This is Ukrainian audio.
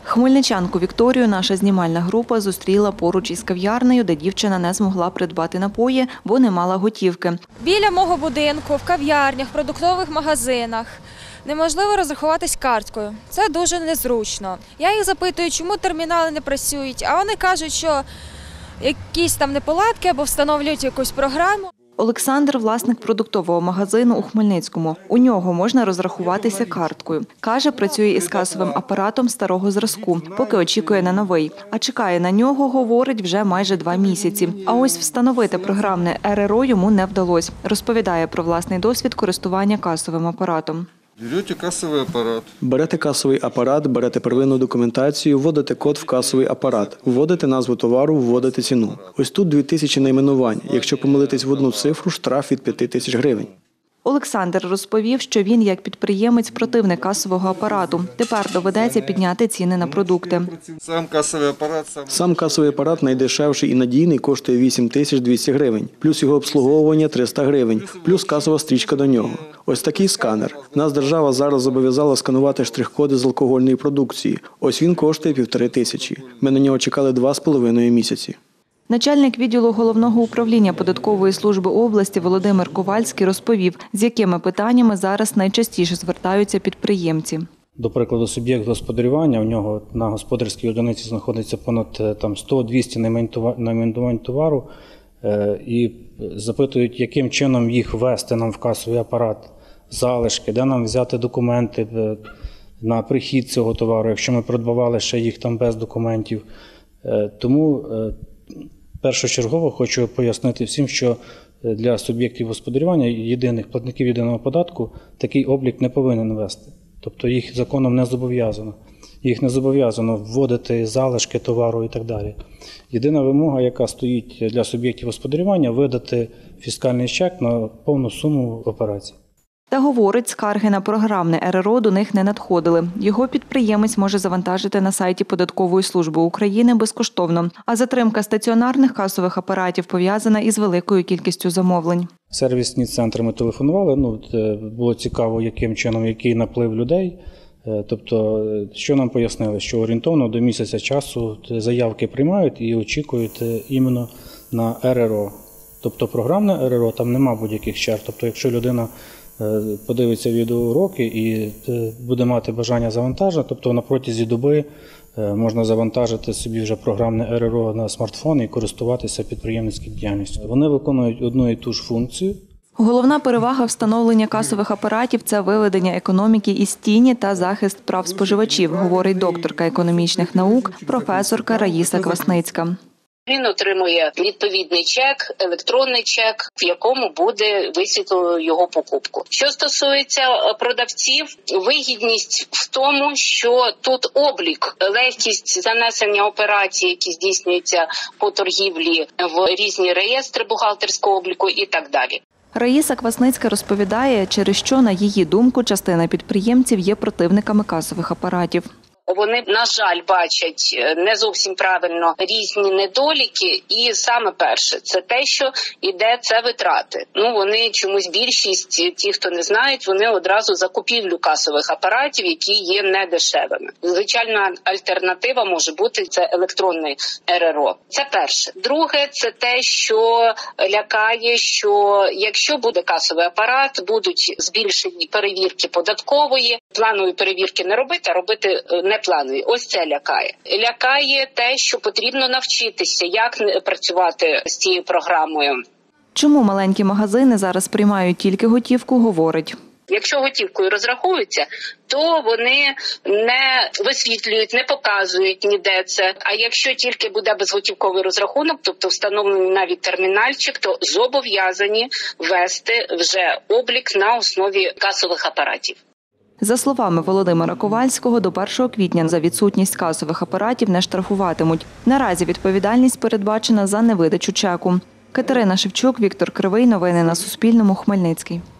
Хмельничанку Вікторію наша знімальна група зустріла поруч із кав'ярнею, де дівчина не змогла придбати напої, бо не мала готівки. Біля мого будинку, в кав'ярнях, продуктових магазинах неможливо розрахуватись карткою. Це дуже незручно. Я їх запитую, чому термінали не працюють, а вони кажуть, що якісь там неполадки або встановлюють якусь програму. Олександр – власник продуктового магазину у Хмельницькому. У нього можна розрахуватися карткою. Каже, працює із касовим апаратом старого зразку, поки очікує на новий. А чекає на нього, говорить, вже майже 2 місяці. А ось встановити програмне РРО йому не вдалося. Розповідає про власний досвід користування касовим апаратом. Берете касовий апарат. Берете касовий апарат, берете первинну документацію, вводите код в касовий апарат, вводите назву товару, вводите ціну. Ось тут 2000 найменувань. Якщо помилитись в одну цифру, штраф від 5000 гривень. Олександр розповів, що він, як підприємець, противник касового апарату. Тепер доведеться підняти ціни на продукти. Сам касовий апарат найдешевший і надійний коштує 8200 гривень, плюс його обслуговування 300 гривень, плюс касова стрічка до нього. Ось такий сканер. Нас держава зараз зобов'язала сканувати штрих-коди з алкогольної продукції. Ось він коштує 1500. Ми на нього чекали 2,5 місяці. Начальник відділу Головного управління податкової служби області Володимир Ковальський розповів, з якими питаннями зараз найчастіше звертаються підприємці. До прикладу, суб'єкт господарювання, у нього на господарській одиниці знаходиться понад 100-200 найменувань товару і запитують, яким чином їх ввести нам в касовий апарат, залишки, де нам взяти документи на прихід цього товару, якщо ми придбавали ще їх там без документів. Тому першочергово хочу пояснити всім, що для суб'єктів господарювання, єдиних платників єдиного податку, такий облік не повинен вести. Тобто їх законом не зобов'язано. Їх не зобов'язано вводити залишки товару і так далі. Єдина вимога, яка стоїть для суб'єктів господарювання – видати фіскальний чек на повну суму операцій. Та говорить, скарги на програмне РРО до них не надходили. Його підприємець може завантажити на сайті Податкової служби України безкоштовно. А затримка стаціонарних касових апаратів пов'язана із великою кількістю замовлень. Сервісні центри ми телефонували, було цікаво, яким чином, який наплив людей. Тобто, що нам пояснили, що орієнтовно до місяця часу заявки приймають і очікують іменно на РРО. Тобто програмне РРО, там нема будь-яких черг. Тобто, якщо людина подивиться відеоуроки і буде мати бажання завантажити, тобто на протязі доби можна завантажити собі вже програмне РРО на смартфон і користуватися підприємницькою діяльністю. Вони виконують одну і ту ж функцію. Головна перевага встановлення касових апаратів – це виведення економіки із тіні та захист прав споживачів, говорить докторка економічних наук, професорка Раїса Квасницька. Він отримує відповідний чек, електронний чек, в якому буде висвітлено його покупку. Що стосується продавців, вигідність в тому, що тут облік, легкість занесення операцій, які здійснюються по торгівлі в різні реєстри бухгалтерського обліку і так далі. Раїса Квасницька розповідає, через що, на її думку, частина підприємців є противниками касових апаратів. Вони, на жаль, бачать не зовсім правильно різні недоліки. І саме перше – це те, що йде це витрати. Вони чомусь більшість, ті, хто не знають, вони одразу за купівлю касових апаратів, які є недешевими. Звичайна альтернатива може бути – це електронний РРО. Це перше. Друге – це те, що лякає, що якщо буде касовий апарат, будуть збільшені перевірки податкової, планової перевірки не робити, а робити не планові. Ось це лякає. Лякає те, що потрібно навчитися, як працювати з цією програмою. Чому маленькі магазини зараз приймають тільки готівку, говорить. Якщо готівкою розраховуються, то вони не висвітлюють, не показують ніде це. А якщо тільки буде безготівковий розрахунок, тобто встановлений навіть термінальчик, то зобов'язані вести вже облік на основі касових апаратів. За словами Володимира Ковальського, до 1 квітня за відсутність касових апаратів не штрафуватимуть. Наразі відповідальність передбачена за невидачу чеку. Катерина Шевчук, Віктор Кривий. Новини на Суспільному. Хмельницький.